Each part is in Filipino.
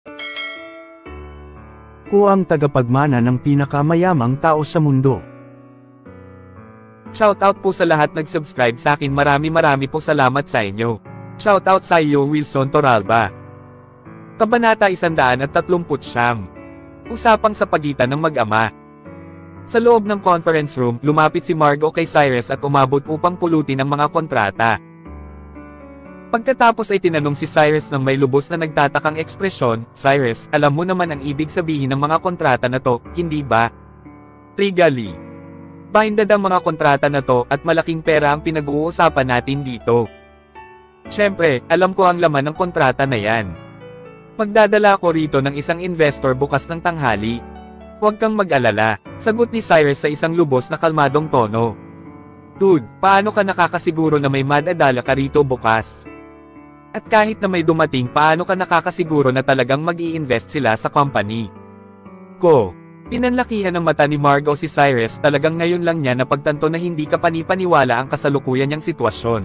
Ko ang tagapagmana ng pinakamayamang tao sa mundo. Shoutout po sa lahat nag-subscribe sa akin, marami po salamat sa inyo. Shoutout sa iyo Wilson Torralba. Kabanata 139. Usapang sa pagitan ng mag-ama. Sa loob ng conference room, lumapit si Margo kay Cyrus at umabot upang pulutin ang mga kontrata. Pagkatapos ay tinanong si Cyrus ng may lubos na nagtatakang ekspresyon, "Cyrus, alam mo naman ang ibig sabihin ng mga kontrata na to, hindi ba?" Regally. Binded ang mga kontrata na to at malaking pera ang pinag-uusapan natin dito. Siyempre, alam ko ang laman ng kontrata na yan. Magdadala ako rito ng isang investor bukas ng tanghali. Huwag kang mag-alala, sagot ni Cyrus sa isang lubos na kalmadong tono. Dude, paano ka nakakasiguro na may madadala ka rito bukas? At kahit na may dumating, paano ka nakakasiguro na talagang mag-i-invest sila sa company? Pinanlakihan ng mata ni Margo si Cyrus, talagang ngayon lang niya napagtanto na hindi ka panipaniwala ang kasalukuyan niyang sitwasyon.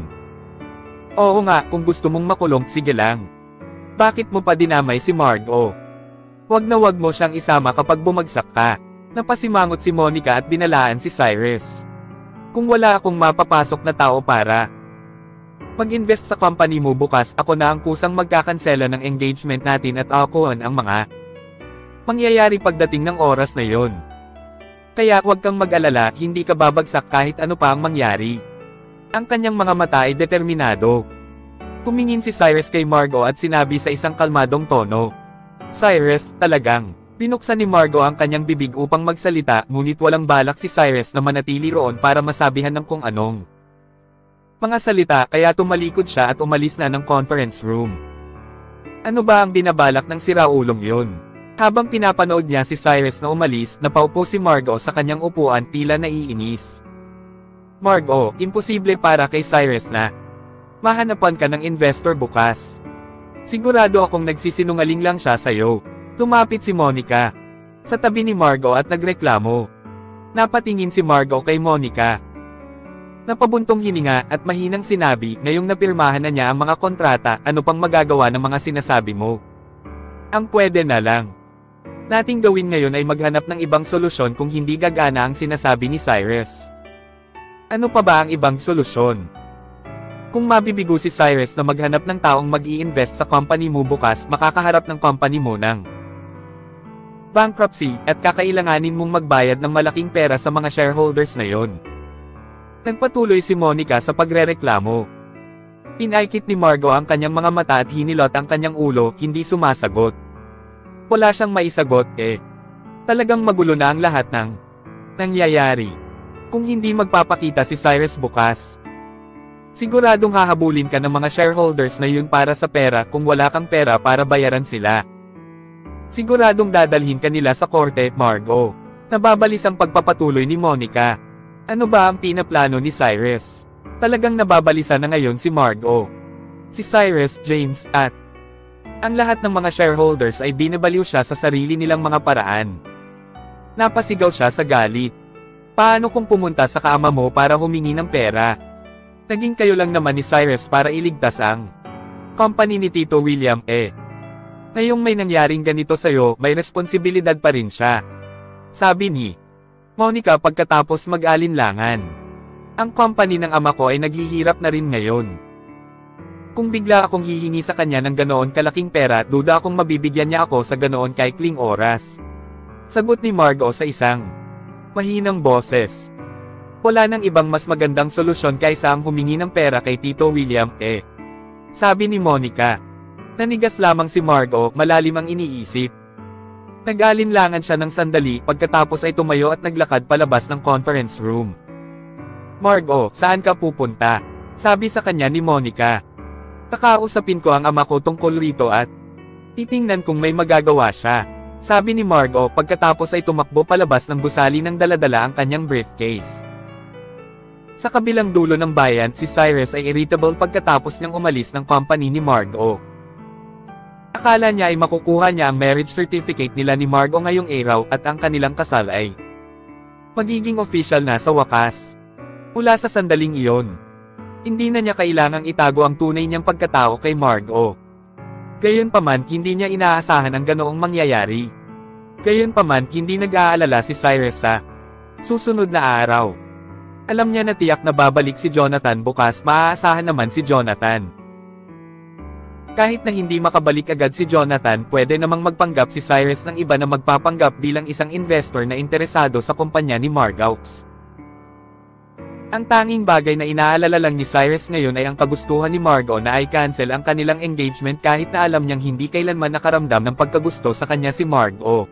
Oo nga, kung gusto mong makulong, sige lang. Bakit mo pa dinamay si Margo? Wag mo siyang isama kapag bumagsak ka. Napasimangot si Monica at binalaan si Cyrus. Kung wala akong mapapasok na tao para mag-invest sa company mo bukas, ako na ang kusang magkakansela ng engagement natin at ako ang mga mangyayari pagdating ng oras na yon. Kaya huwag kang mag-alala, hindi ka babagsak kahit ano pa ang mangyari. Ang kanyang mga mata ay determinado. Tumingin si Cyrus kay Margo at sinabi sa isang kalmadong tono, "Cyrus, talagang." Binuksan ni Margo ang kanyang bibig upang magsalita, ngunit walang balak si Cyrus na manatili roon para masabihan ng kung anong mga salita, kaya tumalikod siya at umalis na ng conference room. Ano ba ang binabalak ng siraulong yun? Habang pinapanood niya si Cyrus na umalis, napaupo si Margo sa kanyang upuan, tila naiinis. Margo, imposible para kay Cyrus na mahanapan ka ng investor bukas. Sigurado akong nagsisinungaling lang siya sa'yo. Lumapit si Monica sa tabi ni Margo at nagreklamo. Napatingin si Margo kay Monica. Napabuntong hininga at mahinang sinabi, ngayong napirmahan na niya ang mga kontrata, ano pang magagawa ng mga sinasabi mo? Ang pwede na lang nating gawin ngayon ay maghanap ng ibang solusyon kung hindi gagana ang sinasabi ni Cyrus. Ano pa ba ang ibang solusyon? Kung mabibigo si Cyrus na maghanap ng taong mag-i-invest sa company mo bukas, makakaharap ng company mo ng bankruptcy at kakailanganin mong magbayad ng malaking pera sa mga shareholders na yon. Nagpatuloy si Monica sa pagrereklamo. Pinaikit ni Margo ang kanyang mga mata at hinilot ang kanyang ulo, hindi sumasagot. Wala siyang maisagot Talagang magulo na ang lahat ng nangyayari. Kung hindi magpapakita si Cyrus bukas, siguradong hahabulin ka ng mga shareholders na yun para sa pera kung wala kang pera para bayaran sila. Siguradong dadalhin ka nila sa korte, Margo. Nababalis ang pagpapatuloy ni Monica. Ano ba ang pinaplano ni Cyrus? Talagang nababalisan na ngayon si Margo, si Cyrus, James, at ang lahat ng mga shareholders ay binabaliw siya sa sarili nilang mga paraan. Napasigaw siya sa galit. Paano kung pumunta sa kaama mo para humingi ng pera? Naging kayo lang naman ni Cyrus para iligtas ang company ni Tito William Ngayong may nangyaring ganito sa'yo, may responsibilidad pa rin siya. Sabi ni Monica pagkatapos mag-alinlangan. Ang company ng ama ko ay naghihirap na rin ngayon. Kung bigla akong hihingi sa kanya ng ganoon kalaking pera, duda akong mabibigyan niya ako sa ganoon kaikling oras. Sagot ni Margo sa isang mahinang boses. Wala nang ibang mas magandang solusyon kaysa ang humingi ng pera kay Tito William Sabi ni Monica. Nanigas lamang si Margo, malalim ang iniisip. Nag-alinlangan siya ng sandali, pagkatapos ay tumayo at naglakad palabas ng conference room. Margo, saan ka pupunta? Sabi sa kanya ni Monica. Kakausapin ko ang ama ko tungkol rito at titingnan kung may magagawa siya. Sabi ni Margo pagkatapos ay tumakbo palabas ng gusali ng daladala ang kanyang briefcase. Sa kabilang dulo ng bayan, si Cyrus ay irritable pagkatapos niyang umalis ng company ni Margo. Akala niya ay makukuha niya ang marriage certificate nila ni Margo ngayong araw at ang kanilang kasal ay magiging official na sa wakas. Mula sa sandaling iyon, hindi na niya kailangang itago ang tunay niyang pagkatao kay Margo. Gayunpaman, hindi niya inaasahan ang ganoong mangyayari. Gayunpaman, hindi nag-aalala si Cyrus sa susunod na araw. Alam niya na tiyak na babalik si Jonathan bukas, maaasahan naman si Jonathan. Kahit na hindi makabalik agad si Jonathan, pwede namang magpanggap si Cyrus ng iba na magpapanggap bilang isang investor na interesado sa kumpanya ni Margaux. Ang tanging bagay na inaalala lang ni Cyrus ngayon ay ang kagustuhan ni Margot na i-cancel ang kanilang engagement kahit na alam niyang hindi kailanman nakaramdam ng pagkagusto sa kanya si Margot.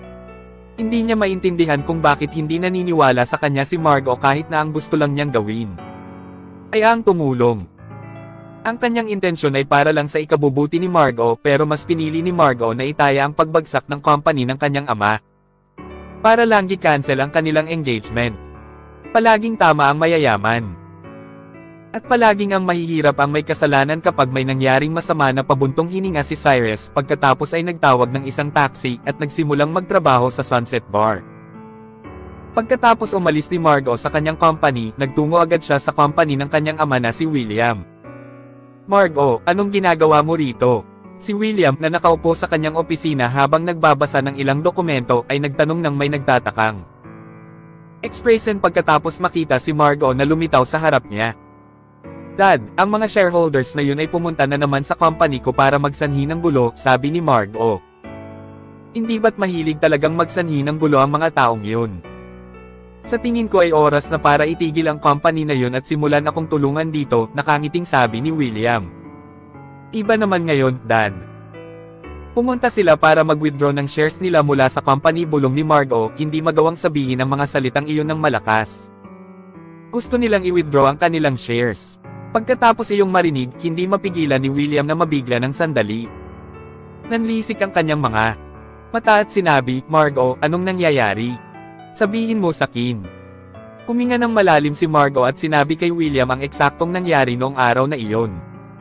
Hindi niya maintindihan kung bakit hindi naniniwala sa kanya si Margot kahit na ang gusto lang niyang gawin ay ang tumulong. Ang kanyang intensyon ay para lang sa ikabubuti ni Margot, pero mas pinili ni Margot na itaya ang pagbagsak ng company ng kanyang ama para lang i-cancel ang kanilang engagement. Palaging tama ang mayayaman. At palaging ang mahihirap ang may kasalanan kapag may nangyaring masama na pabuntong hininga si Cyrus pagkatapos ay nagtawag ng isang taxi at nagsimulang magtrabaho sa Sunset Bar. Pagkatapos umalis ni Margot sa kanyang company, nagtungo agad siya sa company ng kanyang ama na si William. "Margot, anong ginagawa mo rito?" Si William, na nakaupo sa kanyang opisina habang nagbabasa ng ilang dokumento, ay nagtanong ng may nagtatakang expression pagkatapos makita si Margot na lumitaw sa harap niya. "Dad, ang mga shareholders na yun ay pumunta na naman sa company ko para magsanhi ng gulo," sabi ni Margot. "Hindi ba't mahilig talagang magsanhi ng gulo ang mga taong yun? Sa tingin ko ay oras na para itigil ang company na yun at simulan akong tulungan dito," nakangiting sabi ni William. "Iba naman ngayon, Dad. Pumunta sila para mag-withdraw ng shares nila mula sa company," bulong ni Margot, hindi magawang sabihin ang mga salitang iyon ng malakas. Gusto nilang i-withdraw ang kanilang shares. Pagkatapos iyong marinig, hindi mapigilan ni William na mabigla ng sandali. Nanlisik ang kanyang mga mata at sinabi, "Margot, anong nangyayari? Sabihin mo sa akin." Huminga ng malalim si Margot at sinabi kay William ang eksaktong nangyari noong araw na iyon.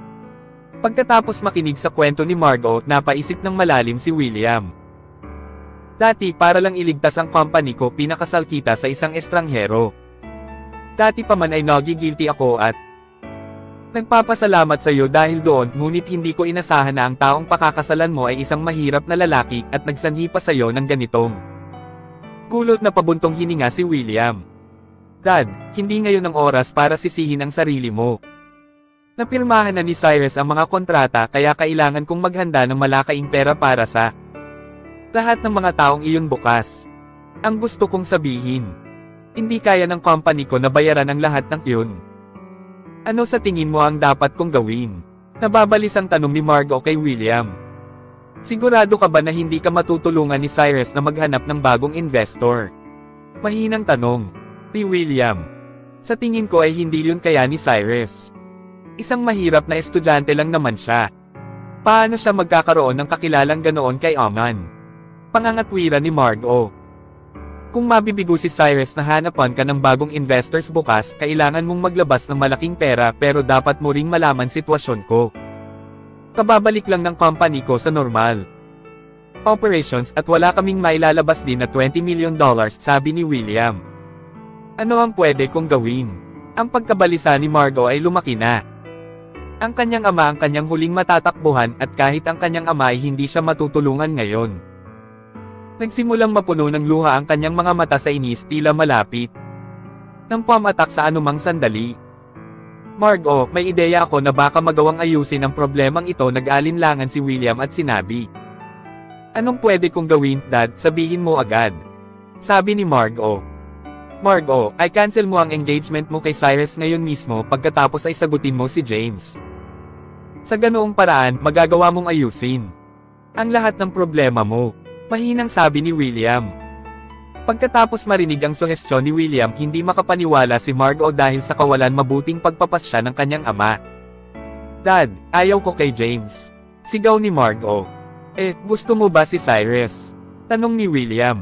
Pagkatapos makinig sa kwento ni Margot, napaisip ng malalim si William. "Dati, para lang iligtas ang company ko, pinakasal kita sa isang estranghero. Dati pa man ay nagigilty ako at nagpapasalamat sa iyo dahil doon, ngunit hindi ko inasahan na ang taong pakakasalan mo ay isang mahirap na lalaki at nagsanhi pa sa iyo ng ganitong kulot na pabuntong hininga si William. "Dad, hindi ngayon ang oras para sisihin ang sarili mo. Napirmahan na ni Cyrus ang mga kontrata, kaya kailangan kong maghanda ng malakaing pera para sa lahat ng mga taong iyon bukas. Ang gusto kong sabihin, hindi kaya ng company ko na bayaran ang lahat ng iyon. Ano sa tingin mo ang dapat kong gawin?" Nababalis ang tanong ni Margot kay William. "Sigurado ka ba na hindi ka matutulungan ni Cyrus na maghanap ng bagong investor?" Mahinang tanong ni William. "Sa tingin ko ay hindi yun kaya ni Cyrus. Isang mahirap na estudyante lang naman siya. Paano siya magkakaroon ng kakilalang ganoon kay Aman?" Pangangatwiran ni Margot. "Kung mabibigo si Cyrus na hanapan ka ng bagong investors bukas, kailangan mong maglabas ng malaking pera, pero dapat mo ring malaman sitwasyon ko. Kababalik lang ng company ko sa normal operations at wala kaming mailalabas din na $20 million, sabi ni William. "Ano ang pwede kong gawin?" Ang pagkabalisa ni Margot ay lumaki na. Ang kanyang ama ang kanyang huling matatakbuhan, at kahit ang kanyang ama ay hindi siya matutulungan ngayon. Nagsimulang mapuno ng luha ang kanyang mga mata sa inis, tila malapit nang pumatak sa anumang sandali. "Margot, may ideya ako na baka magawang ayusin ang problemang ito," nag-alinlangan si William at sinabi. "Anong pwede kong gawin, Dad? Sabihin mo agad," sabi ni Margot. "Margot, ay cancel mo ang engagement mo kay Cyrus ngayon mismo, pagkatapos ay sagutin mo si James. Sa ganoong paraan, magagawa mong ayusin ang lahat ng problema mo," mahinang sabi ni William. Pagkatapos marinig ang suhestyon ni William, hindi makapaniwala si Margot dahil sa kawalan mabuting pagpapasya ng kanyang ama. "Dad, ayaw ko kay James," sigaw ni Margot. Gusto mo ba si Cyrus?" tanong ni William.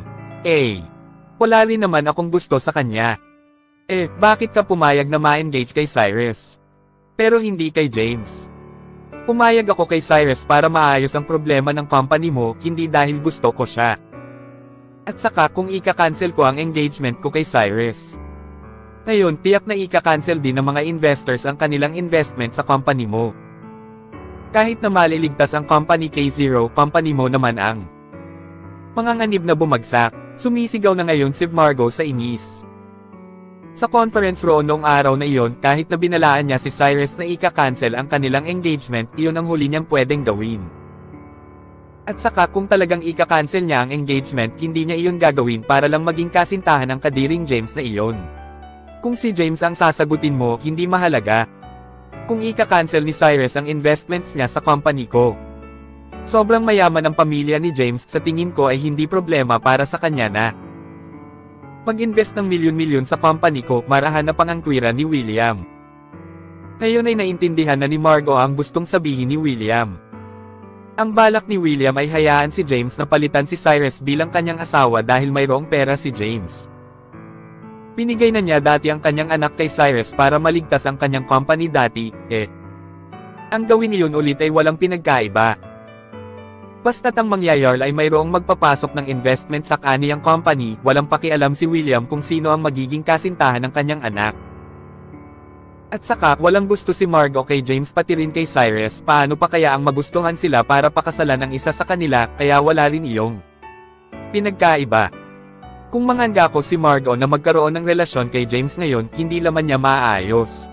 Wala rin naman akong gusto sa kanya." Bakit ka pumayag na ma-engage kay Cyrus? Pero hindi kay James?" "Pumayag ako kay Cyrus para maayos ang problema ng company mo, hindi dahil gusto ko siya. At saka kung ika-cancel ko ang engagement ko kay Cyrus, ngayon tiyak na ika-cancel din ng mga investors ang kanilang investment sa company mo. Kahit na maliligtas ang company K0, company mo naman ang manganganib na bumagsak. Sumisigaw na ngayon si Margot sa inis. Sa conference room noong araw na iyon, kahit na binalaan niya si Cyrus na ika-cancel ang kanilang engagement, iyon ang huli niyang pwedeng gawin. At saka kung talagang ika-cancel niya ang engagement, hindi niya iyon gagawin para lang maging kasintahan ng kadiring James na iyon. Kung si James ang sasagutin mo, hindi mahalaga. Kung ika-cancel ni Cyrus ang investments niya sa company ko. Sobrang mayaman ang pamilya ni James, sa tingin ko ay hindi problema para sa kanya na mag-invest ng milyon-milyon sa company ko, marahan na pangangkwiran ni William. Ngayon ay naintindihan na ni Margot ang gustong sabihin ni William. Ang balak ni William ay hayaan si James na palitan si Cyrus bilang kanyang asawa dahil mayroong pera si James. Binigay na niya dati ang kanyang anak kay Cyrus para maligtas ang kanyang company dati, ang gawin niyon ulit ay walang pinagkaiba. Basta't ang mangyayari ay mayroong magpapasok ng investment sa kaniyang company, walang pakialam si William kung sino ang magiging kasintahan ng kanyang anak. At saka, walang gusto si Margot kay James pati rin kay Cyrus, paano pa kaya ang magustuhan sila para pakasalan ang isa sa kanila, kaya wala rin iyong pinagkaiba. Kung manganga ko si Margot na magkaroon ng relasyon kay James ngayon, hindi naman niya maayos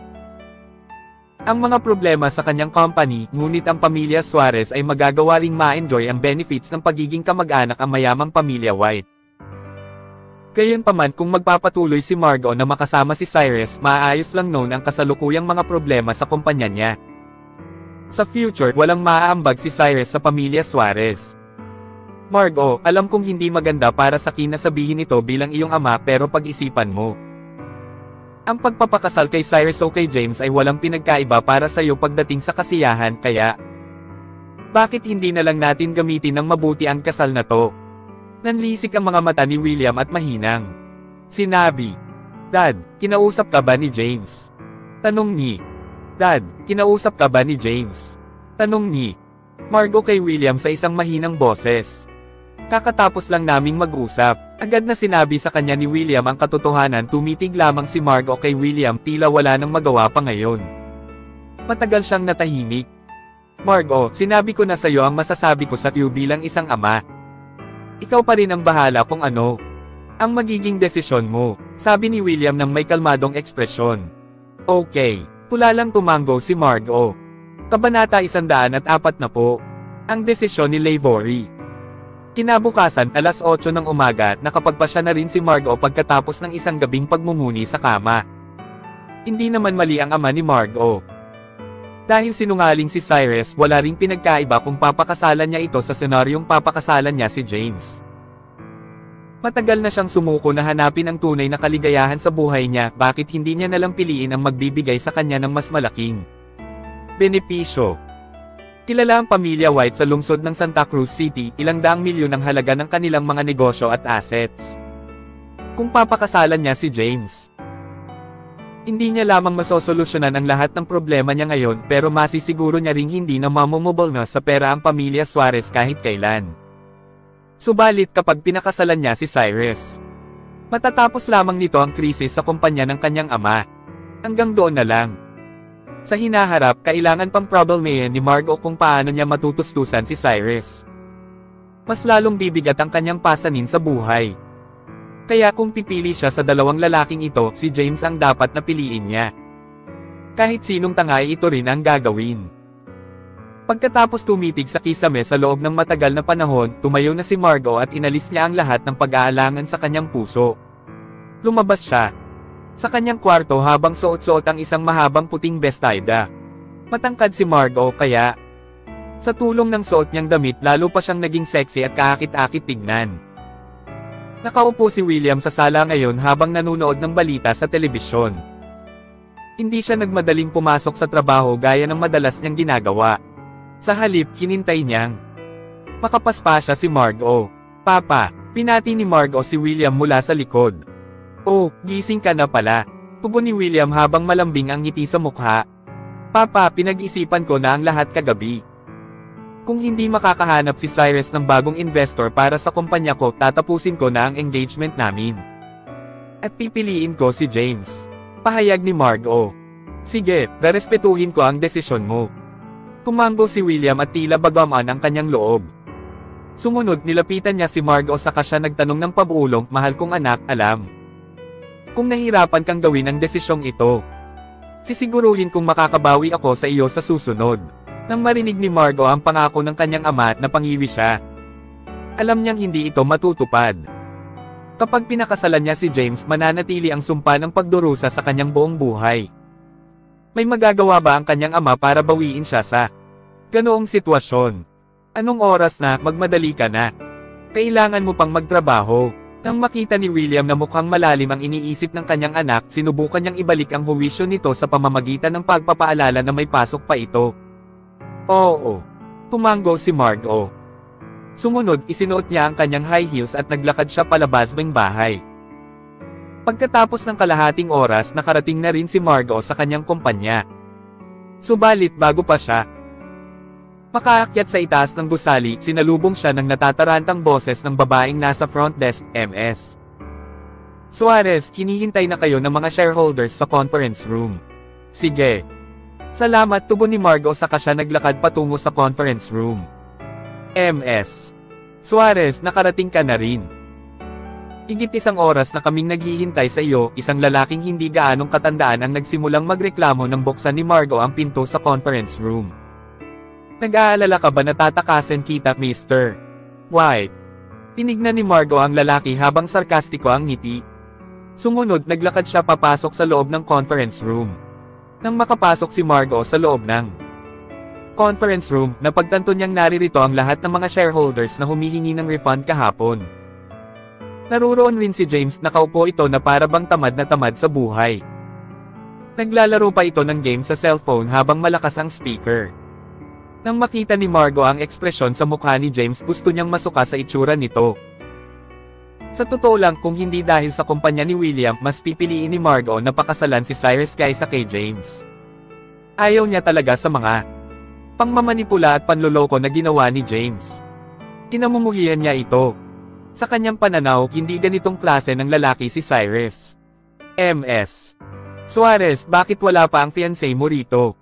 ang mga problema sa kanyang company, ngunit ang pamilya Suarez ay magagawa ring ma-enjoy ang benefits ng pagiging kamag-anak ang mayamang pamilya White. Gayunpaman kung magpapatuloy si Margot na makasama si Cyrus, maayos lang noon ang kasalukuyang mga problema sa kumpanya niya. Sa future, walang maaambag si Cyrus sa pamilya Suarez. Margot, alam kong hindi maganda para sa akin na sabihin ito bilang iyong ama, pero pag-isipan mo. Ang pagpapakasal kay Cyrus o kay James ay walang pinagkaiba para sa iyo pagdating sa kasiyahan, kaya bakit hindi na lang natin gamitin ng mabuti ang kasal na to? Nanlisik ang mga mata ni William at mahinang sinabi, Dad, kinausap ka ba ni James? Tanong ni Dad, kinausap ka ba ni James? Tanong ni Margot kay William sa isang mahinang boses. Kakatapos lang naming mag-usap. Agad na sinabi sa kanya ni William ang katotohanan, tumitig lamang si Margot kay William, tila wala nang magawa pa ngayon. Matagal siyang natahimik. Margot, sinabi ko na sa'yo ang masasabi ko sa iyo bilang isang ama. Ikaw pa rin ang bahala kung ano ang magiging desisyon mo, sabi ni William ng may kalmadong ekspresyon. Okay, pula lang tumanggo si Margot. Kabanata 104 na po. Ang desisyon ni Lavery. Kinabukasan, alas 8 ng umaga, nakapagpasya na rin si Margot pagkatapos ng isang gabing pagmumuni sa kama. Hindi naman mali ang ama ni Margot. Dahil sinungaling si Cyrus, wala ring pinagkaiba kung papakasalan niya ito sa senaryong papakasalan niya si James. Matagal na siyang sumuko na hanapin ang tunay na kaligayahan sa buhay niya, bakit hindi niya nalang piliin ang magbibigay sa kanya ng mas malaking benepisyo. Kilala ang pamilya White sa lungsod ng Santa Cruz City, ilang daang milyon ang halaga ng kanilang mga negosyo at assets. Kung papakasalan niya si James, hindi niya lamang masosolusyonan ang lahat ng problema niya ngayon, pero masisiguro niya ring hindi na mamumubol na sa pera ang pamilya Suarez kahit kailan. Subalit kapag pinakasalan niya si Cyrus, matatapos lamang nito ang krisis sa kumpanya ng kanyang ama. Hanggang doon na lang. Sa hinaharap, kailangan pang problemahin ni Margot kung paano niya matutustusan si Cyrus. Mas lalong bibigat ang kanyang pasanin sa buhay. Kaya kung pipili siya sa dalawang lalaking ito, si James ang dapat na piliin niya. Kahit sinong tangay, ito rin ang gagawin. Pagkatapos tumitig sa kisame sa loob ng matagal na panahon, tumayo na si Margot at inalis niya ang lahat ng pag-aalangan sa kanyang puso. Lumabas siya sa kanyang kwarto habang suot-suot ang isang mahabang puting bestida. Matangkad si Margot, kaya sa tulong ng suot niyang damit lalo pa siyang naging sexy at kaakit-akit tignan. Nakaupo si William sa sala ngayon habang nanunood ng balita sa telebisyon. Hindi siya nagmadaling pumasok sa trabaho gaya ng madalas niyang ginagawa. Sa halip, hinintay niyang makapaspa siya si Margot. Papa, pinati ni Margot si William mula sa likod. Oh, gising ka na pala. Tugon ni William habang malambing ang ngiti sa mukha. Papa, pinag-isipan ko na ang lahat kagabi. Kung hindi makakahanap si Cyrus ng bagong investor para sa kumpanya ko, tatapusin ko na ang engagement namin. At pipiliin ko si James. Pahayag ni Margot. Sige, rerespetuhin ko ang desisyon mo. Tumango si William at tila bagaman ang kanyang loob. Sumunod nilapitan niya si Margot saka siya nagtanong ng pabulong, mahal kong anak, alam kung nahirapan kang gawin ang desisyong ito. Sisiguruhin kong makakabawi ako sa iyo sa susunod. Nang marinig ni Margot ang pangako ng kanyang ama na pangiwi siya. Alam niyang hindi ito matutupad. Kapag pinakasalan niya si James, mananatili ang sumpa ng pagdurusa sa kanyang buong buhay. May magagawa ba ang kanyang ama para bawiin siya sa ganoong sitwasyon? Anong oras na, magmadali ka na? Kailangan mo pang magtrabaho. Nang makita ni William na mukhang malalim ang iniisip ng kanyang anak, sinubukan niyang ibalik ang huwisyo nito sa pamamagitan ng pagpapaalala na may pasok pa ito. Oo. Tumango si Margot. Sumunod, isinuot niya ang kanyang high heels at naglakad siya palabas ng bahay. Pagkatapos ng kalahating oras, nakarating na rin si Margot sa kanyang kumpanya. Subalit bago pa siya makaakyat sa itaas ng gusali, sinalubong siya ng natatarantang boses ng babaeng nasa front desk, Ms. Suarez, hinihintay na kayo ng mga shareholders sa conference room. Sige. Salamat, tugon ni Margot saka siya naglakad patungo sa conference room. Ms. Suarez, nakarating ka na rin. Higit isang oras na kaming naghihintay sa iyo, isang lalaking hindi gaanong katandaan ang nagsimulang magreklamo nang buksan ni Margot ang pinto sa conference room. Nag-aalala ka ba na tatakasan kita, Mr. White? Tinignan ni Margot ang lalaki habang sarkastiko ang ngiti. Sumunod, naglakad siya papasok sa loob ng conference room. Nang makapasok si Margot sa loob ng conference room, napagtanto niyang naririto ang lahat ng mga shareholders na humihingi ng refund kahapon. Naruroon rin si James, nakaupo ito na para bang tamad na tamad sa buhay. Naglalaro pa ito ng game sa cellphone habang malakas ang speaker. Nang makita ni Margot ang ekspresyon sa mukha ni James, gusto niyang masuka sa itsura nito. Sa totoo lang, kung hindi dahil sa kumpanya ni William, mas pipiliin ni Margot na pakasalan si Cyrus kaysa kay James. Ayaw niya talaga sa mga pangmamanipula at panloloko na ginawa ni James. Kinamumuhian niya ito. Sa kanyang pananaw, hindi ganitong klase ng lalaki si Cyrus. Ms. Suarez, bakit wala pa ang fiancé mo rito?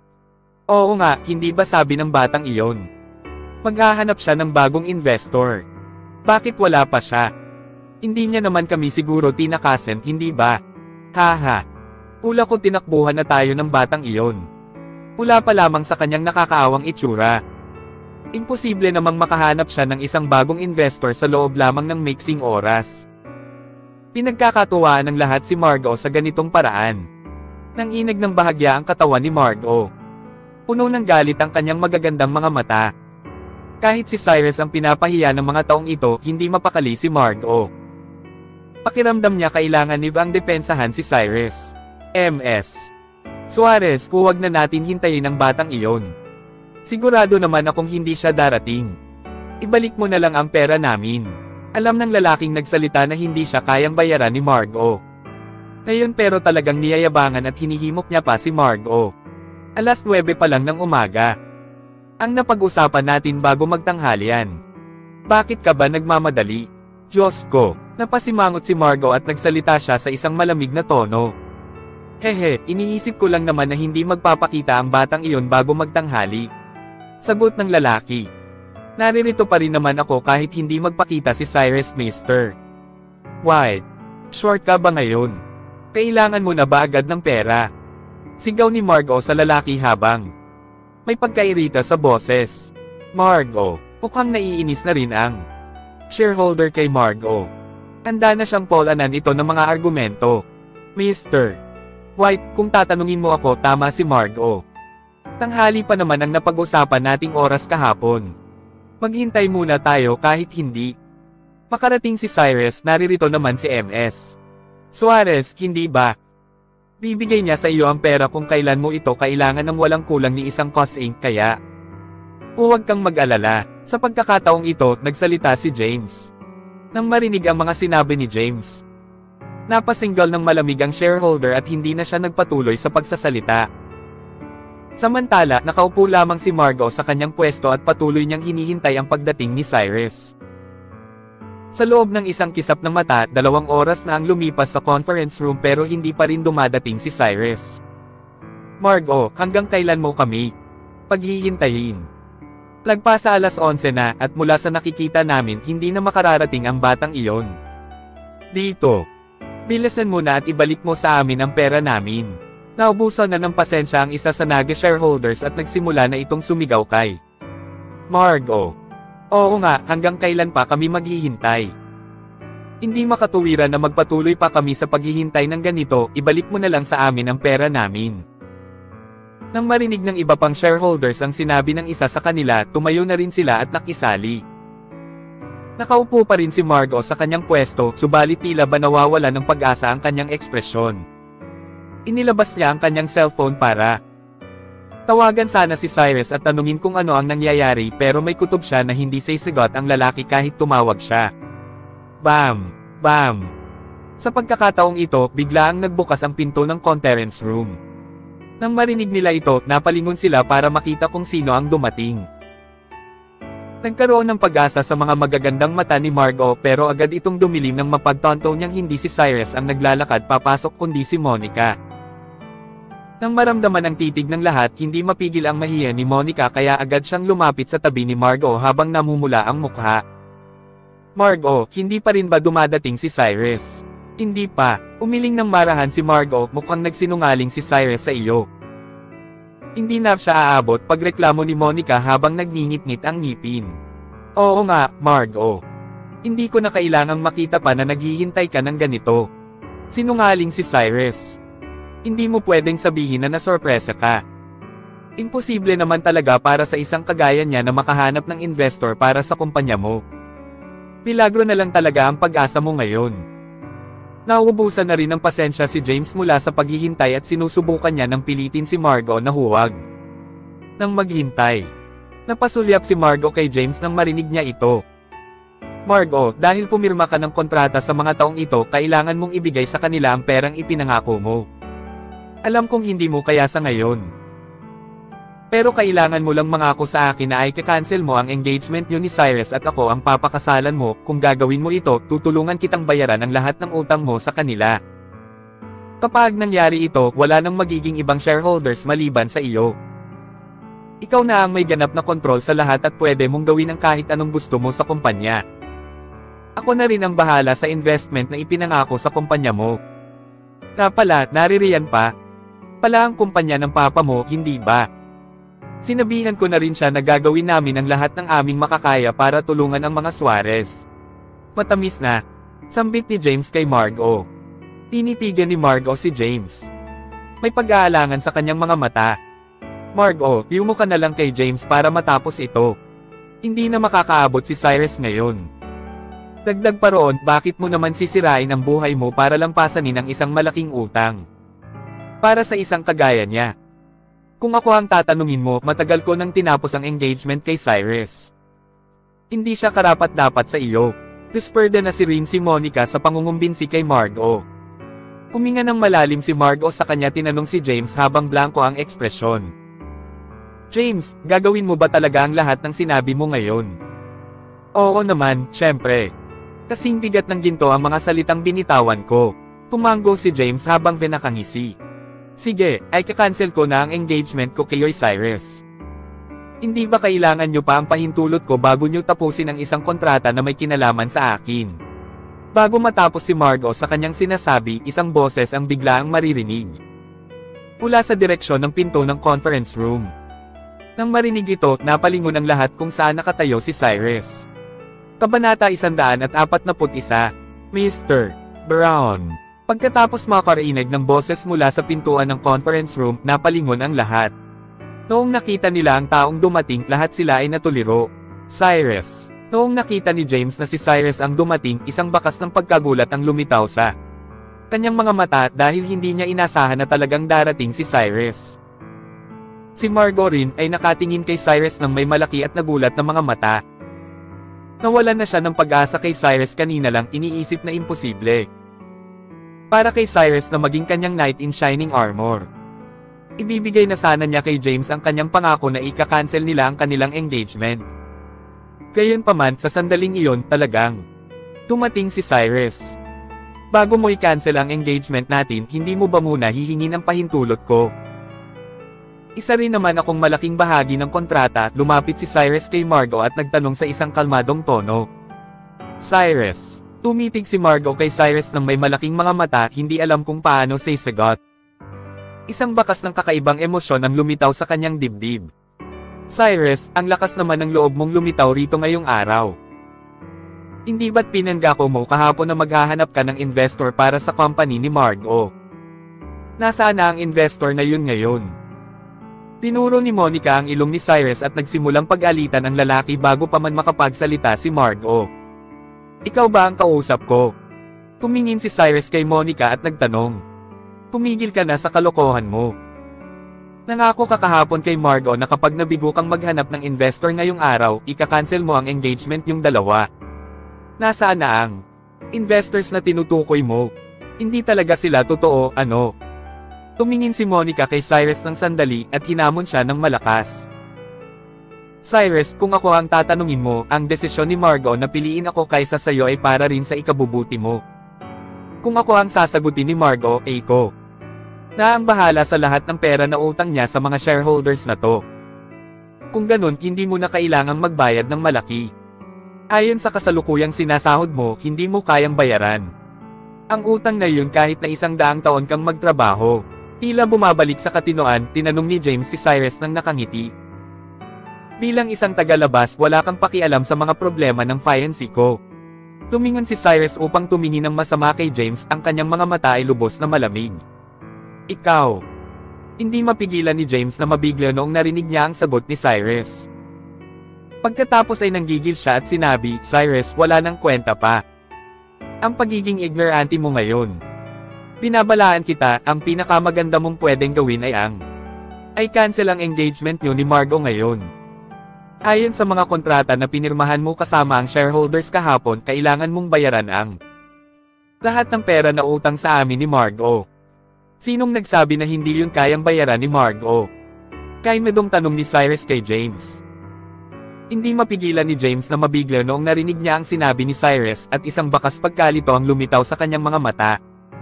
Oo nga, hindi ba sabi ng batang iyon? Maghahanap siya ng bagong investor. Bakit wala pa siya? Hindi niya naman kami siguro tinakasan, hindi ba? Haha. Ula ko tinakbuhan na tayo ng batang iyon. Mula pa lamang sa kanyang nakakaawang itsura. Imposible namang makahanap siya ng isang bagong investor sa loob lamang ng mixing oras. Pinagkakatuwaan ng lahat si Margot sa ganitong paraan. Nanginig ng bahagya ang katawan ni Margot. Puno ng galit ang kanyang magagandang mga mata. Kahit si Cyrus ang pinapahiya ng mga taong ito, hindi mapakali si Margot. Pakiramdam niya kailangan ni Bang depensahan si Cyrus. Ms. Suarez, huwag na natin hintayin ang batang iyon. Sigurado naman akong hindi siya darating. Ibalik mo na lang ang pera namin. Alam ng lalaking nagsalita na hindi siya kayang bayaran ni Margot. Ngayon pero talagang niyayabangan at hinihimok niya pa si Margot. Alas 9 pa lang ng umaga. Ang napag-usapan natin bago magtanghalian. Bakit ka ba nagmamadali? Diyos ko, napasimangot si Margot at nagsalita siya sa isang malamig na tono. Hehe, iniisip ko lang naman na hindi magpapakita ang batang iyon bago magtanghali. Sagot ng lalaki. Naririto pa rin naman ako kahit hindi magpakita si Cyrus, Mr. White. Short ka ba ngayon? Kailangan mo na ba agad ng pera? Sigaw ni Margot sa lalaki habang may pagkairita sa boses. Margot, mukhang naiinis na rin ang shareholder kay Margot. Handa na siyang polanan ito ng mga argumento. Mr. White, kung tatanungin mo ako, tama si Margot. Tanghali pa naman ang napag-usapan nating oras kahapon. Maghintay muna tayo kahit hindi makarating si Cyrus, naririto naman si Ms. Suarez, hindi ba? Bibigay niya sa iyo ang pera kung kailan mo ito kailangan ng walang kulang ni isang cost-ink kaya. Huwag kang mag-alala. Sa pagkakataong ito, nagsalita si James. Nang marinig ang mga sinabi ni James, napasinggal ng malamig ang shareholder at hindi na siya nagpatuloy sa pagsasalita. Samantala, nakaupo lamang si Margot sa kanyang pwesto at patuloy niyang hinihintay ang pagdating ni Cyrus. Sa loob ng isang kisap ng mata, 2 oras na ang lumipas sa conference room pero hindi pa rin dumadating si Cyrus. Margot, hanggang kailan mo kami Paghihintayin. Lagpas sa alas 11 na, at mula sa nakikita namin hindi na makararating ang batang iyon. Dito. Bilisan mo na at ibalik mo sa amin ang pera namin. Naubusan na ng pasensya ang isa sa Naga shareholders at nagsimula na itong sumigaw kay Margo. Oo nga, hanggang kailan pa kami maghihintay? Hindi makatuwiran na magpatuloy pa kami sa paghihintay ng ganito, ibalik mo na lang sa amin ang pera namin. Nang marinig ng iba pang shareholders ang sinabi ng isa sa kanila, tumayo na rin sila at nakisali. Nakaupo pa rin si Margo sa kanyang pwesto, subalit tila ba nawawala ng pag-asa ang kanyang ekspresyon. Inilabas niya ang kanyang cellphone para tawagan sana si Cyrus at tanungin kung ano ang nangyayari, pero may kutob siya na hindi sasagot ang lalaki kahit tumawag siya. Bam! Bam! Sa pagkakataong ito, biglaang nagbukas ang pinto ng conference room. Nang marinig nila ito, napalingon sila para makita kung sino ang dumating. Nagkaroon ng pag-asa sa mga magagandang mata ni Margo, pero agad itong dumilim nang mapagtanto niyang hindi si Cyrus ang naglalakad papasok kundi si Monica. Nang maramdaman ang titig ng lahat, hindi mapigil ang mahiya ni Monica kaya agad siyang lumapit sa tabi ni Margo habang namumula ang mukha. Margo, hindi pa rin ba dumadating si Cyrus? Hindi pa. Umiling ng marahan si Margo, mukhang nagsinungaling si Cyrus sa iyo. Hindi na siya aabot pagreklamo ni Monica habang nagngingit-ngit ang ngipin. Oo nga, Margo. Hindi ko na kailangang makita pa na naghihintay ka ng ganito. Sinungaling si Cyrus. Hindi mo pwedeng sabihin na nasorpresa ka. Imposible naman talaga para sa isang kagaya niya na makahanap ng investor para sa kumpanya mo. Milagro na lang talaga ang pag-asa mo ngayon. Nauubusan na rin ng pasensya si James mula sa paghihintay at sinusubukan niya ng pilitin si Margo na huwag nang maghintay. Napasulyap si Margo kay James nang marinig niya ito. Margo, dahil pumirma ka ng kontrata sa mga taong ito, kailangan mong ibigay sa kanila ang perang ipinangako mo. Alam kong hindi mo kaya sa ngayon. Pero kailangan mo lang mangako sa akin na ay kakancel mo ang engagement niyo ni Cyrus at ako ang papakasalan mo. Kung gagawin mo ito, tutulungan kitang bayaran ang lahat ng utang mo sa kanila. Kapag nangyari ito, wala nang magiging ibang shareholders maliban sa iyo. Ikaw na ang may ganap na kontrol sa lahat at pwede mong gawin ang kahit anong gusto mo sa kumpanya. Ako na rin ang bahala sa investment na ipinangako sa kumpanya mo. Kapala, naririyan pa. Pala ang kumpanya ng papa mo, hindi ba? Sinabihan ko na rin siya na gagawin namin ang lahat ng aming makakaya para tulungan ang mga Suarez. Matamis na. Sambit ni James kay Margo. Tinitigan ni Margo si James. May pag-aalangan sa kanyang mga mata. Margo, yumo ka na lang kay James para matapos ito. Hindi na makakaabot si Cyrus ngayon. Dagdag pa roon, bakit mo naman sisirain ang buhay mo para lang pasanin ang isang malaking utang? Para sa isang kagaya niya. Kung ako ang tatanungin mo, matagal ko nang tinapos ang engagement kay Cyrus. Hindi siya karapat-dapat sa iyo. Disperda na si Monica sa pangungumbinsi kay Margo. Huminga ng malalim si Margo sa kanya, tinanong si James habang blanko ang ekspresyon. James, gagawin mo ba talaga ang lahat ng sinabi mo ngayon? Oo naman, syempre. Kasing bigat ng ginto ang mga salitang binitawan ko. Tumango si James habang pinakangisi. Sige, ay kakancel ko na ang engagement ko kay Cyrus. Hindi ba kailangan nyo pa ang pahintulot ko bago nyo tapusin ang isang kontrata na may kinalaman sa akin? Bago matapos si Margo sa kanyang sinasabi, isang boses ang biglaang maririnig. Mula sa direksyon ng pinto ng conference room. Nang marinig ito, napalingon ang lahat kung saan nakatayo si Cyrus. Kabanata 141, Mr. Brown. Pagkatapos makarinig ng boses mula sa pintuan ng conference room, napalingon ang lahat. Noong nakita nila ang taong dumating, lahat sila ay natuliro. Cyrus. Noong nakita ni James na si Cyrus ang dumating, isang bakas ng pagkagulat ang lumitaw sa kanyang mga mata dahil hindi niya inasahan na talagang darating si Cyrus. Si Margo rin ay nakatingin kay Cyrus ng may malaki at nagulat na mga mata. Nawalan na siya ng pag-asa kay Cyrus kanina lang, iniisip na imposible. Para kay Cyrus na maging kanyang knight in shining armor. Ibibigay na sana niya kay James ang kanyang pangako na ika-cancel nila ang kanilang engagement. Gayunpaman, sa sandaling iyon, talagang dumating si Cyrus. Bago mo i-cancel ang engagement natin, hindi mo ba muna hihingi ng pahintulot ko? Isa rin naman akong malaking bahagi ng kontrata. Lumapit si Cyrus kay Margo at nagtanong sa isang kalmadong tono. Cyrus. Tumitig si Margo kay Cyrus nang may malaking mga mata, hindi alam kung paano sasagot. Isang bakas ng kakaibang emosyon ang lumitaw sa kanyang dibdib. Cyrus, ang lakas naman ng loob mong lumitaw rito ngayong araw. Hindi ba't pinangako mo kahapon na maghahanap ka ng investor para sa company ni Margo? Nasaan na ang investor na yun ngayon? Tinuro ni Monica ang ilong ni Cyrus at nagsimulang pag-alitan ang lalaki bago pa man makapagsalita si Margo. Ikaw ba ang kausap ko? Tumingin si Cyrus kay Monica at nagtanong. Tumigil ka na sa kalokohan mo. Nangako ka kahapon kay Margo na kapag nabigo kang maghanap ng investor ngayong araw, ika-cancel mo ang engagement yung dalawa. Nasaan na ang investors na tinutukoy mo? Hindi talaga sila totoo, ano? Tumingin si Monica kay Cyrus ng sandali at hinamon siya ng malakas. Cyrus, kung ako ang tatanungin mo, ang desisyon ni Margo na piliin ako kaysa sayo ay para rin sa ikabubuti mo. Kung ako ang sasagutin ni Margo, ay ko na ang bahala sa lahat ng pera na utang niya sa mga shareholders na to. Kung ganun, hindi mo na kailangang magbayad ng malaki. Ayon sa kasalukuyang sinasahod mo, hindi mo kayang bayaran ang utang na yun kahit na 100 taon kang magtrabaho. Tila bumabalik sa katinoan, tinanong ni James si Cyrus nang nakangiti. Bilang isang tagalabas, wala kang pakialam sa mga problema ng fiancé ko. Tumingon si Cyrus upang tumingin ng masama kay James, ang kanyang mga mata ay lubos na malamig. Ikaw. Hindi mapigilan ni James na mabigla noong narinig niya ang sagot ni Cyrus. Pagkatapos ay nanggigil siya at sinabi, Cyrus, wala nang kwenta pa ang pagiging ignorante mo ngayon. Binabalaan kita, ang pinakamaganda mong pwedeng gawin ay cancel ang engagement niyo ni Margo ngayon. Ayon sa mga kontrata na pinirmahan mo kasama ang shareholders kahapon, kailangan mong bayaran ang lahat ng pera na utang sa amin ni Margo. Sinong nagsabi na hindi yun kayang bayaran ni Margo? Kay medong tanong ni Cyrus kay James. Hindi mapigilan ni James na mabigla noong narinig niya ang sinabi ni Cyrus at isang bakas pagkalito ang lumitaw sa kanyang mga mata.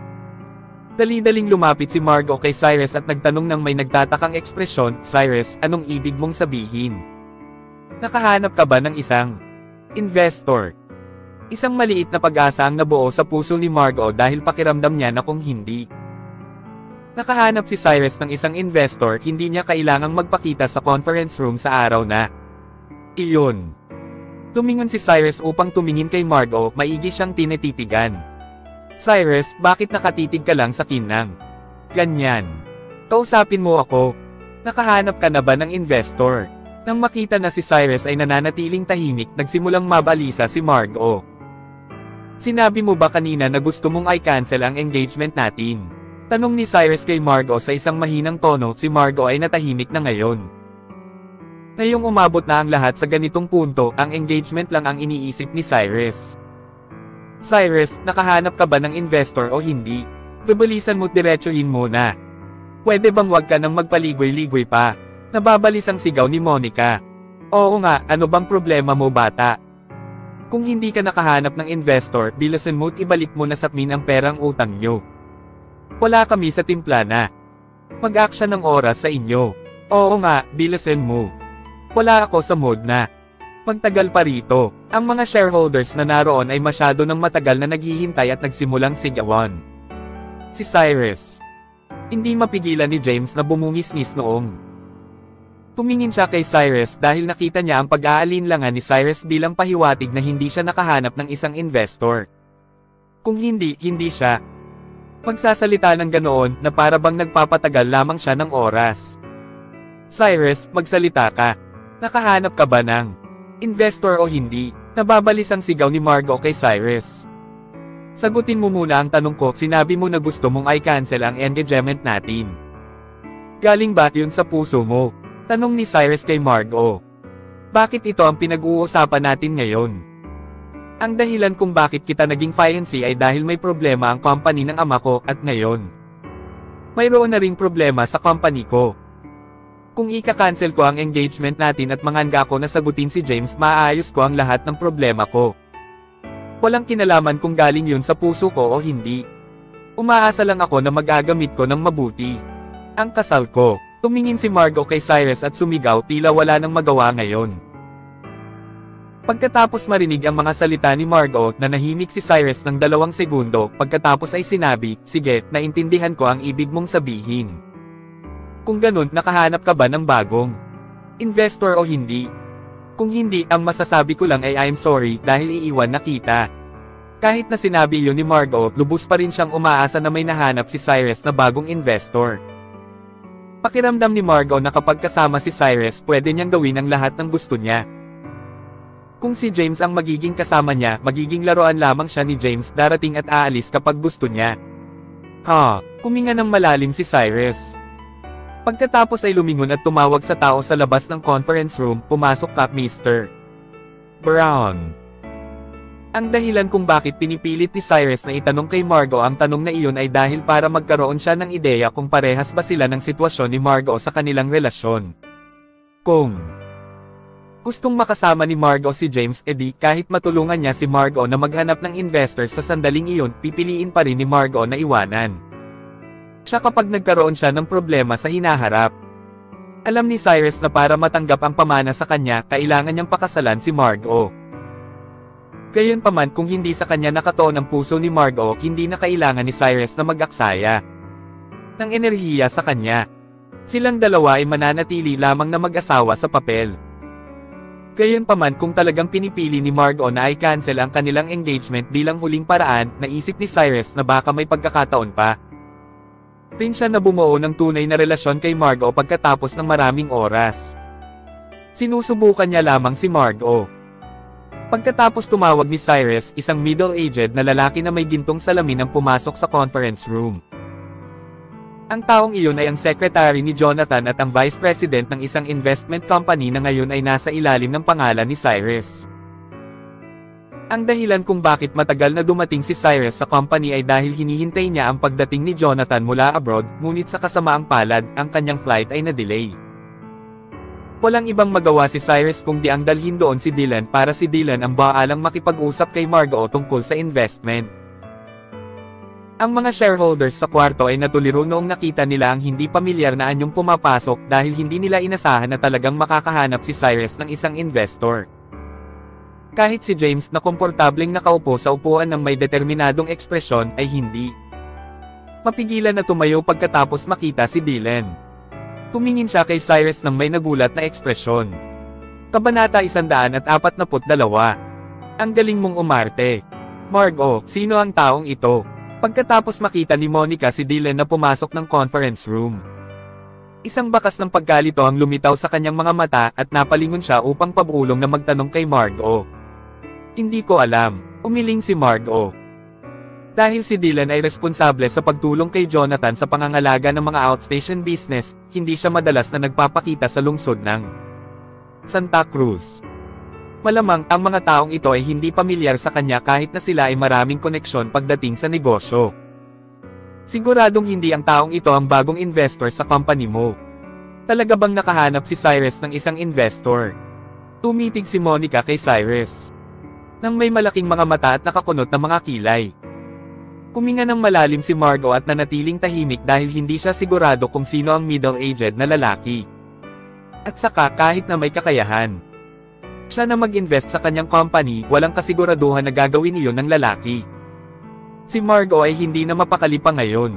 Dali-daling lumapit si Margo kay Cyrus at nagtanong ng may nagtatakang ekspresyon, Cyrus, anong ibig mong sabihin? Nakahanap ka ba ng isang investor? Isang maliit na pag-asa ang nabuo sa puso ni Margo dahil pakiramdam niya na kung hindi nakahanap si Cyrus ng isang investor, hindi niya kailangang magpakita sa conference room sa araw na iyon. Tumingon si Cyrus upang tumingin kay Margo, maigi siyang tinititigan. Cyrus, bakit nakatitig ka lang sa kinang ganyan? Kausapin mo ako. Nakahanap ka na ba ng investor? Nang makita na si Cyrus ay nananatiling tahimik, nagsimulang mabalisa si Margo. Sinabi mo ba kanina na gusto mong i-cancel ang engagement natin? Tanong ni Cyrus kay Margo sa isang mahinang tono. Si Margo ay natahimik na ngayon. Ngayong umabot na ang lahat sa ganitong punto, ang engagement lang ang iniisip ni Cyrus. Cyrus, nakahanap ka ba ng investor o hindi? Bibilisan mo't diretsuhin mo na. Pwede bang wag ka nang magpaligoy-ligoy pa? Nababalis ang sigaw ni Monica. Oo nga, ano bang problema mo bata? Kung hindi ka nakahanap ng investor, bilisan mo't ibalik mo na sa amin ang perang utang nyo. Wala kami sa timpla na mag-aksyon ng oras sa inyo. Oo nga, bilisan mo. Wala ako sa mood na magtagal pa rito. Ang mga shareholders na naroon ay masyado ng matagal na naghihintay at nagsimulang sigawan. Si Cyrus. Hindi mapigilan ni James na bumungis-nis noong tumingin siya kay Cyrus dahil nakita niya ang pag-aalinlangan ni Cyrus bilang pahiwatig na hindi siya nakahanap ng isang investor. Kung hindi siya magsasalita ng ganoon na para bang nagpapatagal lamang siya ng oras. Cyrus, magsalita ka. Nakahanap ka ba ng investor o hindi? Nababalis ang sigaw ni Margo kay Cyrus. Sagutin mo muna ang tanong ko, sinabi mo na gusto mong i-cancel ang engagement natin. Galing ba yun sa puso mo? Tanong ni Cyrus kay Margo. Bakit ito ang pinag-uusapan natin ngayon? Ang dahilan kung bakit kita naging fiancé ay dahil may problema ang company ng ama ko at ngayon mayroon na ring problema sa company ko. Kung ika-cancel ko ang engagement natin at manganga ko na sagutin si James, maayos ko ang lahat ng problema ko. Walang kinalaman kung galing yun sa puso ko o hindi. Umaasa lang ako na magagamit ko ng mabuti ang kasal ko. Tumingin si Margot kay Cyrus at sumigaw tila wala nang magawa ngayon. Pagkatapos marinig ang mga salita ni Margot, nanahimik si Cyrus ng 2 segundo, pagkatapos ay sinabi, "Sige, naintindihan ko ang ibig mong sabihin. Kung ganun, nakahanap ka ba ng bagong investor o hindi? Kung hindi, ang masasabi ko lang ay I'm sorry dahil iiwan na kita." Kahit na sinabi yun ni Margot, lubos pa rin siyang umaasa na may nahanap si Cyrus na bagong investor. Pakiramdam ni Margot na kapag kasama si Cyrus, pwede niyang gawin ang lahat ng gusto niya. Kung si James ang magiging kasama niya, magiging laruan lamang siya ni James, darating at aalis kapag gusto niya. Huminga ng malalim si Cyrus. Pagkatapos ay lumingon at tumawag sa tao sa labas ng conference room, "Pumasok ka, Mr. Brown." Ang dahilan kung bakit pinipilit ni Cyrus na itanong kay Margot ang tanong na iyon ay dahil para magkaroon siya ng ideya kung parehas ba sila ng sitwasyon ni Margot sa kanilang relasyon. Kung gustong makasama ni Margot si James, edi kahit matulungan niya si Margot na maghanap ng investor sa sandaling iyon, pipiliin pa rin ni Margot na iwanan siya kapag nagkaroon siya ng problema sa hinaharap. Alam ni Cyrus na para matanggap ang pamana sa kanya, kailangan niyang pakasalan si Margot. Gayunpaman, kung hindi sa kanya nakatoon ang puso ni Margot, hindi na kailangan ni Cyrus na mag-aksaya ng enerhiya sa kanya. Silang dalawa ay mananatili lamang na mag-asawa sa papel. Gayunpaman, kung talagang pinipili ni Margot na ay cancel ang kanilang engagement bilang huling paraan, naisip ni Cyrus na baka may pagkakataon pa rin siya na bumuo ng tunay na relasyon kay Margot pagkatapos ng maraming oras. Sinusubukan niya lamang si Margot. Pagkatapos tumawag ni Cyrus, isang middle-aged na lalaki na may gintong salamin ang pumasok sa conference room. Ang taong iyon ay ang secretary ni Jonathan at ang vice president ng isang investment company na ngayon ay nasa ilalim ng pangalan ni Cyrus. Ang dahilan kung bakit matagal na dumating si Cyrus sa company ay dahil hinihintay niya ang pagdating ni Jonathan mula abroad, ngunit sa kasamaang palad, ang kanyang flight ay na-delay. Walang ibang magawa si Cyrus kung di ang dalhin doon si Dylan para si Dylan ang baalang makipag-usap kay Margot tungkol sa investment. Ang mga shareholders sa kwarto ay natuliro noong nakita nila ang hindi pamilyar na anyong pumapasok dahil hindi nila inasahan na talagang makakahanap si Cyrus ng isang investor. Kahit si James na komportableng nakaupo sa upuan ng may determinadong ekspresyon ay hindi mapigilan na tumayo pagkatapos makita si Dylan. Tumingin siya kay Cyrus ng may nagulat na ekspresyon. Kabanata 142. Ang galing mong umarte. Margot, sino ang taong ito? Pagkatapos makita ni Monica si Dylan na pumasok ng conference room, isang bakas ng pagkalito ang lumitaw sa kanyang mga mata at napalingon siya upang pabulong na magtanong kay Margot. "Hindi ko alam," umiling si Margot. Dahil si Dylan ay responsable sa pagtulong kay Jonathan sa pangangalaga ng mga outstation business, hindi siya madalas na nagpapakita sa lungsod ng Santa Cruz. Malamang, ang mga taong ito ay hindi pamilyar sa kanya kahit na sila ay maraming koneksyon pagdating sa negosyo. Siguradong hindi ang taong ito ang bagong investor sa company mo. Talaga bang nakahanap si Cyrus ng isang investor? Tumitig si Monica kay Cyrus nang may malaking mga mata at nakakunot na mga kilay. Huminga ng malalim si Margot at nanatiling tahimik dahil hindi siya sigurado kung sino ang middle-aged na lalaki. At saka, kahit na may kakayahan siya na mag-invest sa kanyang company, walang kasiguraduhan na gagawin iyon ng lalaki. Si Margot ay hindi na mapakali pa ngayon.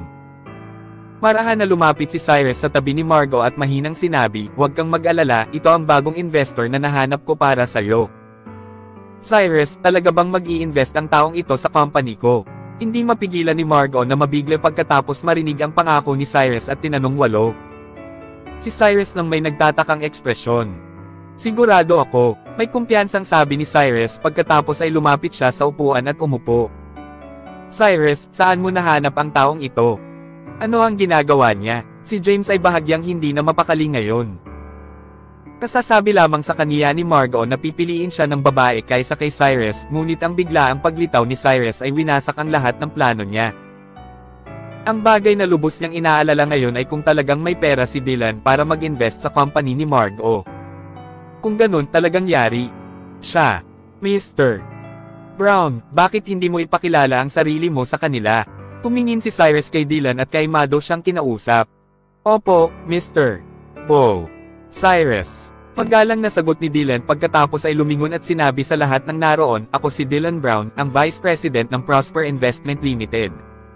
Marahan na lumapit si Cyrus sa tabi ni Margot at mahinang sinabi, "Huwag kang mag-alala, ito ang bagong investor na nahanap ko para sa'yo." "Cyrus, talaga bang mag-i-invest ang taong ito sa company ko?" Hindi mapigilan ni Margot na mabigla pagkatapos marinig ang pangako ni Cyrus at tinanong walo. Si Cyrus nang may nagtatakang ekspresyon. "Sigurado ako," may kumpiyansang sabi ni Cyrus pagkatapos ay lumapit siya sa upuan at umupo. "Cyrus, saan mo nahanap ang taong ito? Ano ang ginagawa niya?" Si James ay bahagyang hindi na mapakali ngayon. Kasasabi lamang sa kaniya ni Margot na pipiliin siya ng babae kaysa kay Cyrus, ngunit ang biglaang paglitaw ni Cyrus ay winasak ang lahat ng plano niya. Ang bagay na lubos niyang inaalala ngayon ay kung talagang may pera si Dylan para mag-invest sa company ni Margot. Kung ganun talagang yari siya. "Mr. Brown, bakit hindi mo ipakilala ang sarili mo sa kanila?" Tumingin si Cyrus kay Dylan at kaimado siyang kinausap. "Opo, Mr. "Oh, Cyrus." Magalang na sagot ni Dylan pagkatapos ay lumingon at sinabi sa lahat ng naroon, "Ako si Dylan Brown, ang Vice President ng Prosper Investment Limited.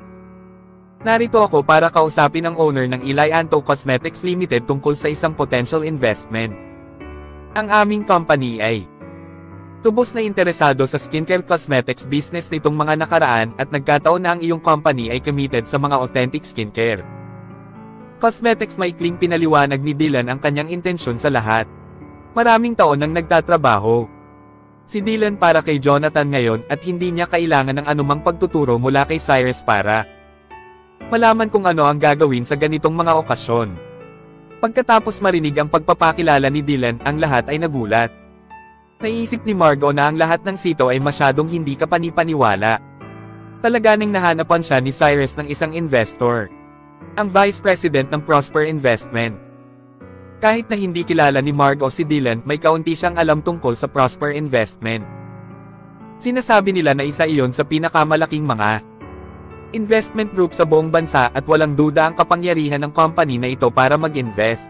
Narito ako para kausapin ang owner ng Eli Anto Cosmetics Limited tungkol sa isang potential investment. Ang aming company ay tubos na interesado sa skincare cosmetics business nitong mga nakaraan at nagkataon na ang iyong company ay committed sa mga authentic skincare cosmetics." Maikling pinaliwanag ni Dylan ang kanyang intensyon sa lahat. Maraming taon nang nagtatrabaho si Dylan para kay Jonathan ngayon at hindi niya kailangan ng anumang pagtuturo mula kay Cyrus para malaman kung ano ang gagawin sa ganitong mga okasyon. Pagkatapos marinig ang pagpapakilala ni Dylan, ang lahat ay nagulat. Naisip ni Margot na ang lahat ng sito ay masyadong hindi kapanipaniwala. Talaga nang nahanapan siya ni Cyrus ng isang investor, ang Vice President ng Prosper Investment. Kahit na hindi kilala ni Margot si Dylan, may kaunti siyang alam tungkol sa Prosper Investment. Sinasabi nila na isa iyon sa pinakamalaking mga investment group sa buong bansa at walang duda ang kapangyarihan ng company na ito para mag-invest.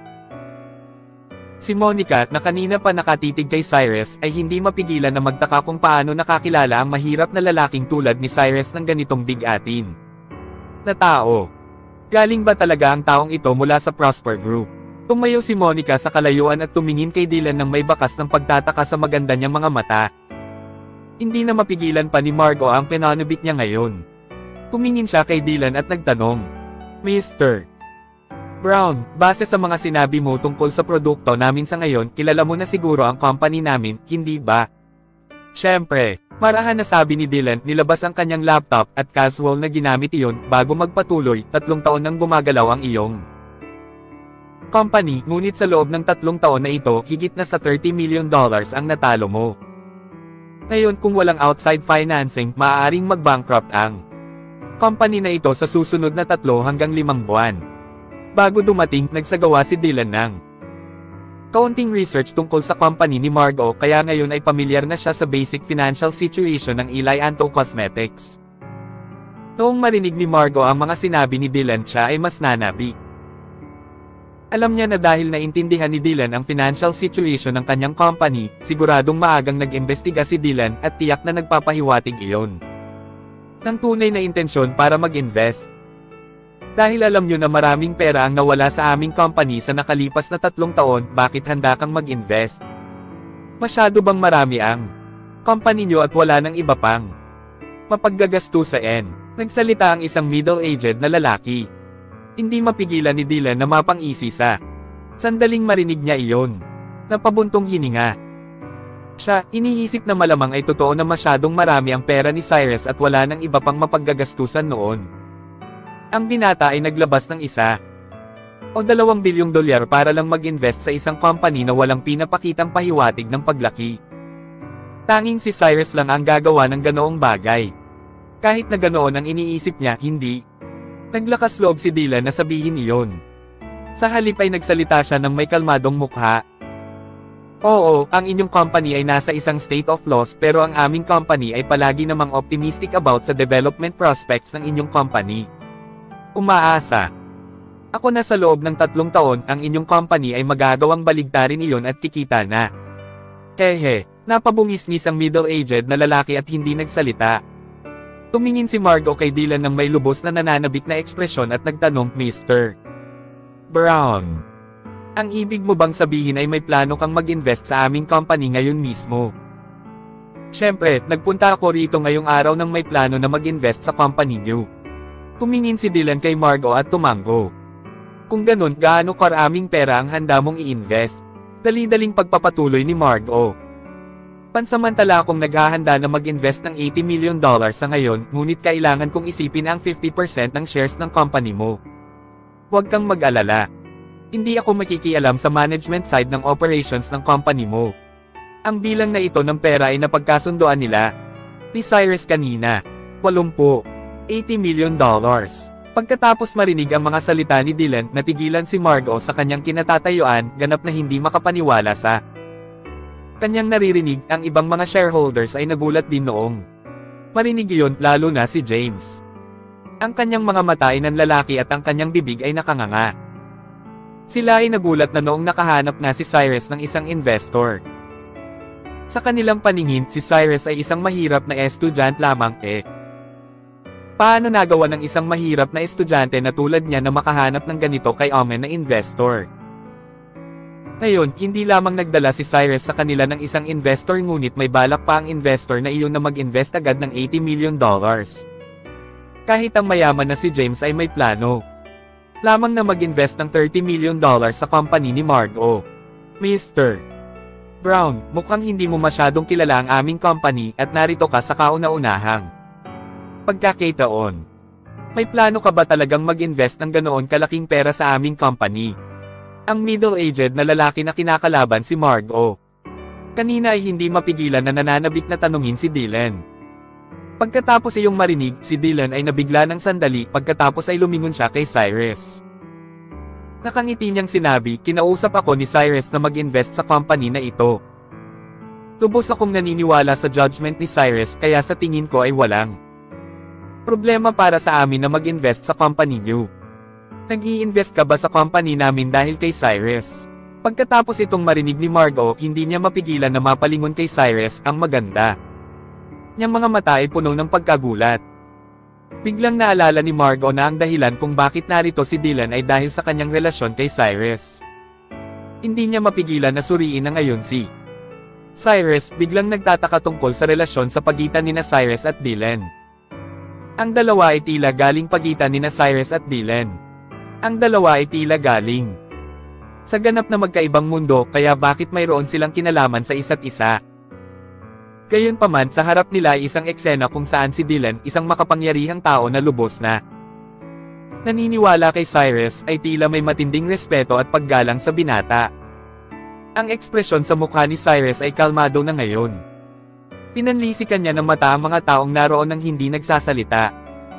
Si Monica, na kanina pa nakatitig kay Cyrus, ay hindi mapigilan na magtaka kung paano nakakilala ang mahirap na lalaking tulad ni Cyrus ng ganitong bigatin na tao. Galing ba talaga ang taong ito mula sa Prosper Group? Tumayo si Monica sa kalayuan at tumingin kay Dylan ng may bakas ng pagtataka sa maganda niyang mga mata. Hindi na mapigilan pa ni Margot ang pinanabik niya ngayon. Tumingin siya kay Dylan at nagtanong, "Mr. Brown, base sa mga sinabi mo tungkol sa produkto namin sa ngayon, kilala mo na siguro ang company namin, hindi ba?" "Siyempre," marahan na sabi ni Dylan, nilabas ang kanyang laptop at casual na ginamit iyon bago magpatuloy. 3 taon nang gumagalaw ang iyong company, ngunit sa loob ng 3 taon na ito, higit na sa $30 million ang natalo mo. Ngayon kung walang outside financing, maaaring mag-bankrupt ang company na ito sa susunod na 3 hanggang 5 buwan. Bago dumating, nagsagawa si Dylan ng kaunting research tungkol sa company ni Margot, kaya ngayon ay pamilyar na siya sa basic financial situation ng Eli Anto Cosmetics. Noong marinig ni Margot ang mga sinabi ni Dylan, siya ay mas nanabik. Alam niya na dahil naintindihan ni Dylan ang financial situation ng kanyang company, siguradong maagang nag-imbestiga si Dylan at tiyak na nagpapahiwatig iyon ng tunay na intensyon para mag-invest. "Dahil alam niyo na maraming pera ang nawala sa aming company sa nakalipas na 3 taon, bakit handa kang mag-invest? Masyado bang marami ang company niyo at wala ng iba pang mapaggagastusan?" Nagsalita ang isang middle-aged na lalaki. Hindi mapigilan ni Dylan na mapang-isi sa sandaling marinig niya iyon. Napabuntong hininga siya, iniisip na malamang ay totoo na masyadong marami ang pera ni Cyrus at wala nang iba pang mapaggagastusan noon. Ang binata ay naglabas ng $1 o $2 bilyong para lang mag-invest sa isang company na walang pinapakitang pahiwatig ng paglaki. Tanging si Cyrus lang ang gagawa ng ganoong bagay. Kahit na ganoon ang iniisip niya, hindi naglakas loob si Dylan na sabihin iyon. Sa halip ay nagsalita siya ng may kalmadong mukha. "Oo, ang inyong company ay nasa isang state of loss, pero ang aming company ay palagi namang optimistic about sa development prospects ng inyong company. Umaasa ako na sa loob ng 3 taon, ang inyong company ay magagawang baligtarin iyon at kikita na." Hehe, napabungis-ngis ang middle-aged na lalaki at hindi nagsalita. Tumingin si Margot kay Dylan ng may lubos na nananabik na ekspresyon at nagtanong, "Mr. Brown, ang ibig mo bang sabihin ay may plano kang mag-invest sa aming company ngayon mismo?" "Siyempre, nagpunta ako rito ngayong araw nang may plano na mag-invest sa company niyo." Tumingin si Dylan kay Margot at tumango. "Kung ganun, gaano karaming pera ang handa mong i-invest?" Dali-daling pagpapatuloy ni Margot. "Pansamantala akong naghahanda na mag-invest ng $80 million sa ngayon, ngunit kailangan kong isipin ang 50% ng shares ng company mo. Huwag kang mag-alala. Hindi ako makikialam sa management side ng operations ng company mo. Ang bilang na ito ng pera ay napagkasundoan nila ni Cyrus kanina. $80 million. Pagkatapos marinig ang mga salita ni Dylan, natigilan si Margot sa kanyang kinatatayuan, ganap na hindi makapaniwala sa kanyang naririnig. Ang ibang mga shareholders ay nagulat din noong marinig iyon, lalo na si James. Ang kanyang mga mata ay nanlalaki at ang kanyang bibig ay nakanganga. Sila ay nagulat na noong nakahanap na si Cyrus ng isang investor. Sa kanilang paningin, si Cyrus ay isang mahirap na estudyante lamang Paano nagawa ng isang mahirap na estudyante na tulad niya na makahanap ng ganito kay Omen na investor? Ngayon, hindi lamang nagdala si Cyrus sa kanila ng isang investor ngunit may balak pa ang investor na iyon na mag-invest agad ng $80 million. Kahit ang mayaman na si James ay may plano lamang na mag-invest ng $30 million sa company ni Margot. Mr. Brown, mukhang hindi mo masyadong kilala ang aming company at narito ka sa kauna-unahang pagkakataon. May plano ka ba talagang mag-invest ng ganoon kalaking pera sa aming company? Ang middle-aged na lalaki na kinakalaban si Margot. Kanina ay hindi mapigilan na nananabik na tanungin si Dylan. Pagkatapos iyong marinig, si Dylan ay nabigla ng sandali pagkatapos ay lumingon siya kay Cyrus. Nakangiti niyang sinabi, kinausap ako ni Cyrus na mag-invest sa company na ito. Lubos akong naniniwala sa judgment ni Cyrus kaya sa tingin ko ay walang problema para sa amin na mag-invest sa company niyo. Nag-i-invest ka ba sa company namin dahil kay Cyrus? Pagkatapos itong marinig ni Margot, hindi niya mapigilan na mapalingon kay Cyrus ang maganda. Niyang mga mata ay puno ng pagkagulat. Biglang naalala ni Margot na ang dahilan kung bakit narito si Dylan ay dahil sa kanyang relasyon kay Cyrus. Hindi niya mapigilan na suriin na ngayon si Cyrus, biglang nagtataka tungkol sa relasyon sa pagitan nina Cyrus at Dylan. Ang dalawa ay tila galing pagitan nina Cyrus at Dylan. Ang dalawa ay tila galing sa ganap na magkaibang mundo kaya bakit mayroon silang kinalaman sa isa't isa. Gayunpaman sa harap nila ay isang eksena kung saan si Dylan, isang makapangyarihang tao na lubos na naniniwala kay Cyrus, ay tila may matinding respeto at paggalang sa binata. Ang ekspresyon sa mukha ni Cyrus ay kalmado na ngayon. Pinanlisikan niya ng mata ang mga taong naroon nang hindi nagsasalita.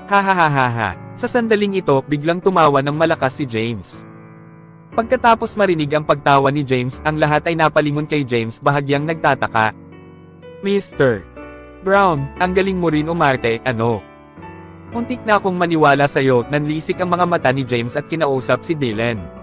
Hahaha. Sa sandaling ito, biglang tumawa ng malakas si James. Pagkatapos marinig ang pagtawa ni James, ang lahat ay napalingon kay James bahagyang nagtataka. Mr. Brown, ang galing mo rin umarte, ano? Muntik na akong maniwala sa'yo, nanlisik ang mga mata ni James at kinausap si Dylan.